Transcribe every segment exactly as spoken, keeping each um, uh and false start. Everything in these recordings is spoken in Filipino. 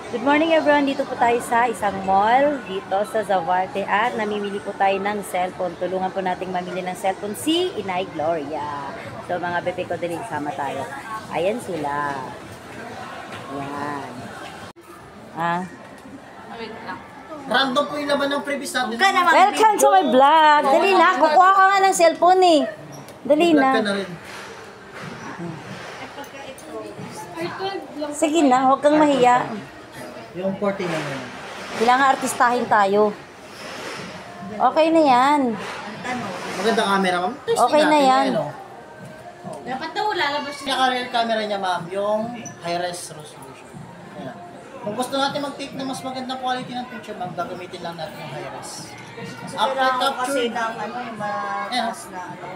Good morning everyone, dito po tayo sa isang mall dito sa Zavarte at namimili po tayo ng cellphone. Tulungan po nating mamili ng cellphone si Inay Gloria. So mga bebe ko din, sama tayo. Ayan sila. Ayan. Ah. Random po yung laman ng previous natin. Welcome to my vlog. Dali na, kukuha ka nga ng cellphone eh. Dali na. Sige na, huwag kang mahiya. Yung forty na yun. Kailangan artistahin tayo. Okay na yan. Maganda camera, ma'am. Okay na yan. Dapat daw lalabas siya. Yung real camera niya, ma'am, yung high-res resolution. Ayan. Kung gusto natin mag-take na mas magandang quality ng picture, ma'am, gagamitin lang natin yung high-res. After capture, Kasi ng ano, yung mataas na ano.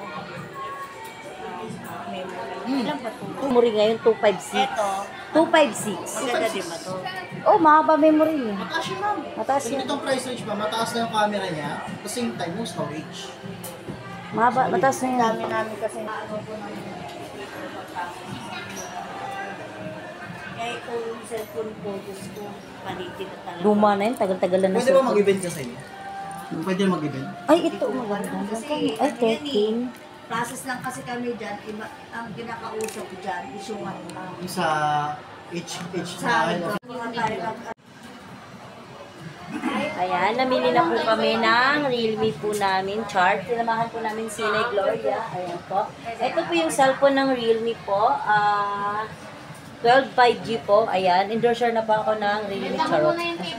Ilan ba ito? Memory ngayon, two five six. Ito, two five six. maganda din ba ito? Oh, mahaba memory niya. mataas yun, ma'am. Mataas Kasi yun. itong price range, ma'am, mataas na yung camera niya, at the same time, yung storage. Mahaba, mataas na yun. Dami namin kasi ano po ng eh kung yung cellphone ko gusto palitin na talaga. Luma na yun, tagal-tagal na Pwede ba sa... mag-event ka sa inyo? Pwede mag-event? Ay, ito, maganda. Ay, thirteen. Process lang kasi kami dyan, iba, ang kinakausap ko dyan, isyungan lang. Yung sa H, H Sa amin na, ko, mga tayo lang. Ayan, namili na po kami ng Realme po namin chart. Sinamahan po namin si Inay Gloria. Ayan po. Ito po yung cellphone ng Realme po. Ah... twelve five G po. Ayan. Endorser na pa ako ng Realme Charot.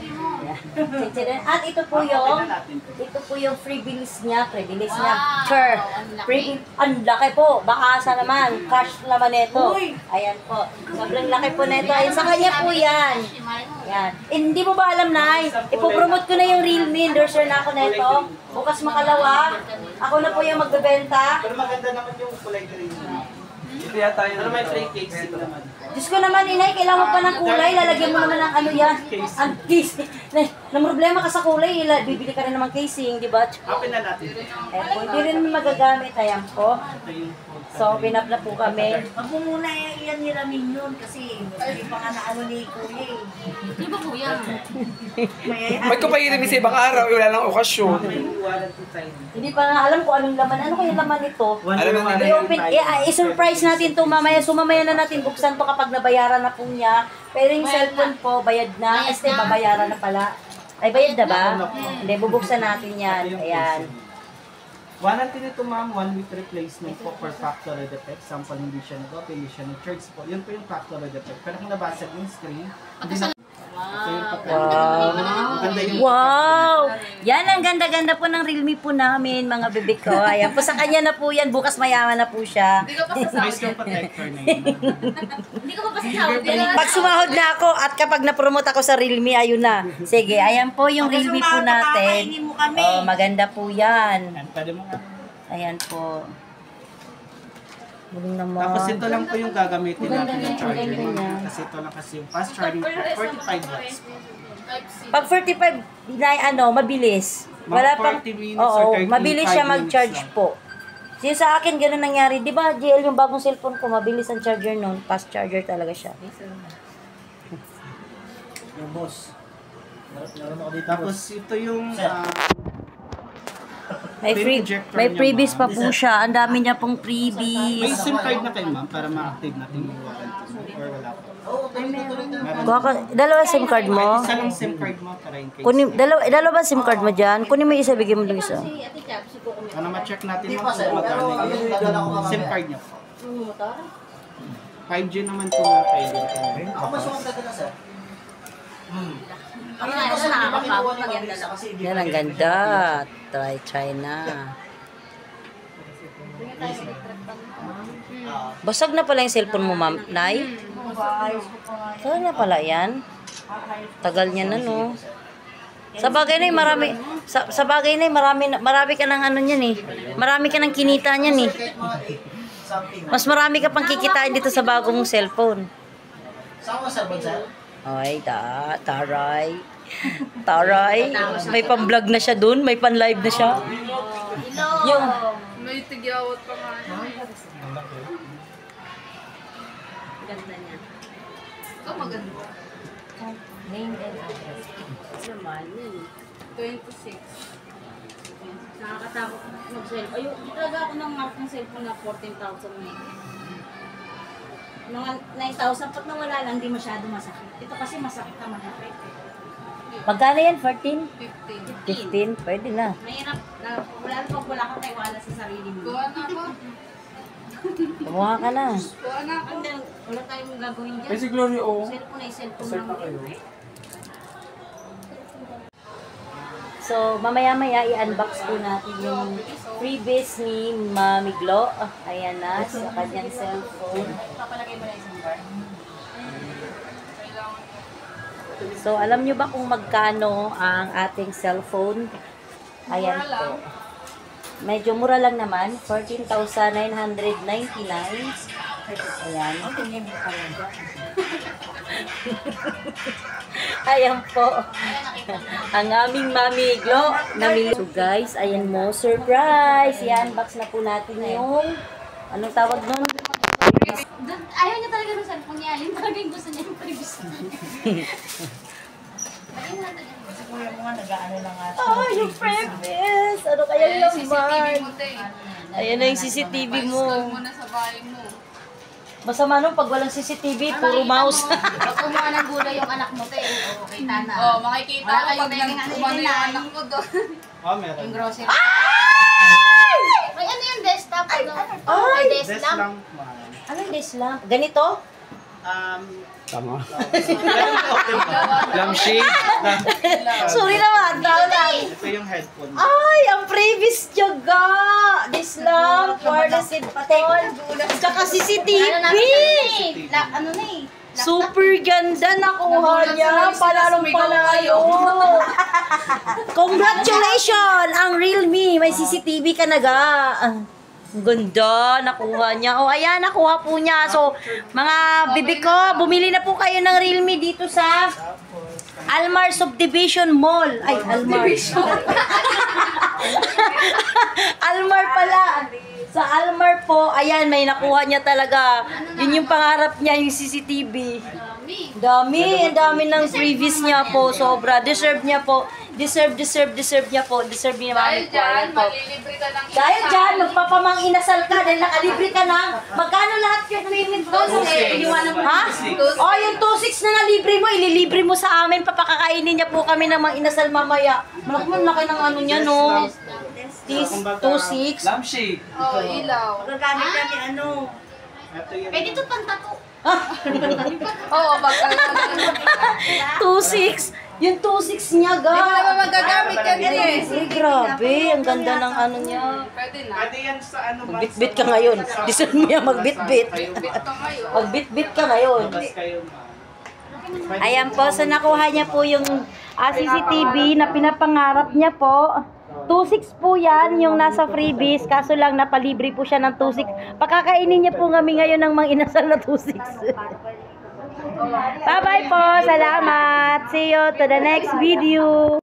Ayan. At ito po yung ito po yung freebies niya. Freebies niya. Sure. Free, ang laki po. Bakasa naman. Cash naman ito. Ayan po. Sobrang laki po nito. Ayan. Sa kanya po yan. Yan. Eh, hindi mo ba alam, Nay? Ipopromote ko na yung Realme. Endorser na ako nito. Bukas makalawa. Ako na po yung magbebenta. pero maganda naman yung kulay green. Ito yata yun. Pero may free cakes ito naman. Diyos ko naman, Inay, kailangan pa ng kulay. Lalagyan mo naman ng ano yan. Ang casing. Na, na problema ka sa kulay, ila, bibili ka rin naman casing, di ba? Open na natin. Eh, po, hindi rin magagamit. Ayan po. So, pinap na po kami. Wag mo muna iyan ni Ramin yun kasi hindi pa nga na ano ni Kuya eh. Di ba Kuya? May Ba't ko pa irin sa ibang araw? Wala lang okasyon. Hindi pa nga alam kung anong laman. Ano kaya laman ito? Alam mo na I-open, eh, i-surprise natin to mamaya. So, mamaya na natin buksan to kapag nabayaran na po niya. Pero yung cellphone po, bayad na. Este, babayaran na pala. Ay, bayad na ba? Hindi, bubuksan natin yan. Ayan. Warranty nito ma'am, one week replacement po for factory defect. Sample hindi siya nag-open, hindi siya nag-charge po. Yun po yung factory defect. Pero kung nabasag yung screen, hindi na... Ito yung papel. Maganda yung Wow! Yan ang ganda-ganda po ng Realme po namin, mga bebek ko. Ayan po, sa kanya na po yan. Bukas mayaman na po siya. Nice yung protector na yun. Hindi ka pa pa sa Saudi. Pag sumahod na ako at kapag na-promote ako sa Realme, ayun na. Sige, ayan po yung Realme po natin. Kakainin mo kami. Oh, maganda po yan. Yan, pwede mo nga. Ayan po. Galing naman. Tapos ito lang po yung gagamitin Maganda natin niya, ng charger. maganda niya. Kasi ito lang kasi yung fast charging po, forty-five watts. Pag forty-five na ano, mabilis. Wala Mga pang forty minutes or oo, thirty-five mabilis siya minutes mag-charge lang. po. Kasi sa akin ganun nangyari. 'Di ba, G L yung bagong cellphone ko, mabilis ang charger noon, fast charger talaga siya. Yung boss. Meron ako dito, Tapos boss. ito yung... ah, May free injector may niya, freebies pa ma'am. po siya. Ang dami niya pong may freebies. SIM card na kayo ma'am para ma-active natin yung warranty mo or wala pa. Oo, tuloy na tuloy na. Meron. Kuha ka, dalawa SIM card mo. Kahit isa lang SIM card mo para in case. Kunin dalawa dalawa SIM card mo diyan. Kunin mo yung isa, bigyan mo yung isa. Ano ma-check natin Hindi ma'am pa, sir. kung magkano Pero yung dadala ko mamaya. SIM card niya po. five G naman po na pwede. Ako mas maganda na, sir. Hmm. Ang kasi nakakapagod pag yan dalawa. Yan ang ganda. Try try na. Basag na pala yung cellphone mo, ma'am. Nay? Tagal na pala yan. Tagal niya na, no? Sa bagay na marami, sa, sa bagay na marami, marami ka ng ano niyan eh. Marami ka ng kinita niyan eh. Kahit mga eight something. Mas marami ka pang kikitain dito sa bagong cellphone. Saan mo, sir, sir? Ay, ta, taray. Taray. May pang-vlog na siya dun, may pan-live na siya. Yung, May tigyawat pa nga. Ganda niya. Ito maganda. May mahal yun. twenty-six. Nakakatakot mag-cellphone. Ayun, di talaga ako nang mark ng cellphone na fourteen thousand na yun. Mga nine thousand, pag nawala lang, hindi masyado masakit. Ito kasi masakit na mahapit. Magkano yan? fourteen? fifteen. fifteen? Pwede na. Mahirap na wala pag wala kang tiwala sa sarili mo. Kuha na ako. Kumuha ka na. Kuha na ako. Hindi, wala tayong gagawin dyan. Eh si Glory, oo. Cellphone ay cellphone Start lang na kayo. yun. So, mamaya-maya i-unbox po natin yung freebies ni Mami Glo. Ah, ayan na, sa kanyang cellphone. Papalagay mo na isang bar. So, alam nyo ba kung magkano ang ating cellphone? Ayan po. Medyo mura lang naman, fourteen thousand nine hundred ninety-nine. Ayan. Ayan po. Ang aming Mami Glo. Namili. So guys, ayan mo, surprise! I-unbox na po natin yung, anong tawag nun? Dun- Ayaw niya talaga ng cellphone niya. Yun talaga yung gusto niya. Yung previous niya. Ayun natin yun. Kasi kuya mo nga, nag-ano na nga. Oh, yung previous! Ano kaya Ayan yung yung C C T V man? mo, te. Ayan na yung C C T V mo. Pa-install mo na sa bahay mo. Masama nung pag walang C C T V, puro mouse. Pag kumuha ng gulay yung anak mo, te. Oo, kita na. Oh, makikita Wala ko kayong pag bigyan ng nag-umano yung nilay. anak ko doon. Ah, meron. Yung grocery. May ano yung desktop? Ano? Ay! May Des desktop? lang, ma'am. Ano yung Islam? Ganito? Um, Tama. Lampshade. Sorry naman, tao lang. Ito yung headphone. Ay, ang previous tiyaga! Islam, wireless headphone, tsaka C C T Ano V! namin eh? La- ano na eh? Super ganda nakuha niya. Palalong palayo. Congratulations! Ang Realme, may C C T V ka na ga. Ang ganda, nakuha niya. O, ayan, nakuha po niya. So, mga bibi ko, bumili na po kayo ng Realme dito sa Almar Subdivision Mall. Ay, Almar. Almar pala. Sa Almar po, ayan, may nakuha niya talaga. Yun yung pangarap niya, yung C C T V. Dami, ang dami ng previous niya po. Sobra, deserve niya po. Deserve, deserve, deserve niya po. Deserve niya Dahil namin po. dyan, Ayan po. malilibre ka ng Dahil dyan, magpapamang inasal ka dahil nakalibre ka ng magkano lahat yung payment ko? Iniwanan mo. Ha? Oh, yung two six na nga libre mo, ililibre mo sa amin. Papakakainin niya po kami ng mga inasal mamaya. Malaki mo, laki ng ano niya, no? two six. Lampshade. Oh, ilaw. Magagamit namin ano? Ito yung... Pwede ito pang tato. Oo, pagka two six. Yung two six niya, ga. Hindi mo naman magagamit yan eh. Ay, grabe. Ang ganda ng ano niya. Pwede na. Pwede yan sa ano ba? Bitbit ka ngayon. Deserve mo yan magbitbit. Bit ka ngayon. Magbitbit ka ngayon. Labas kayo, ma'am. Ayan po, so nakuha niya po yung uh, C C T V na pinapangarap niya po. two six po yan, yung nasa freebies. Kaso lang, napalibre po siya ng two six. Pakakainin niya po kami ngayon ng mga inasal na two six. Bye-bye po. Salamat. See you to the next video.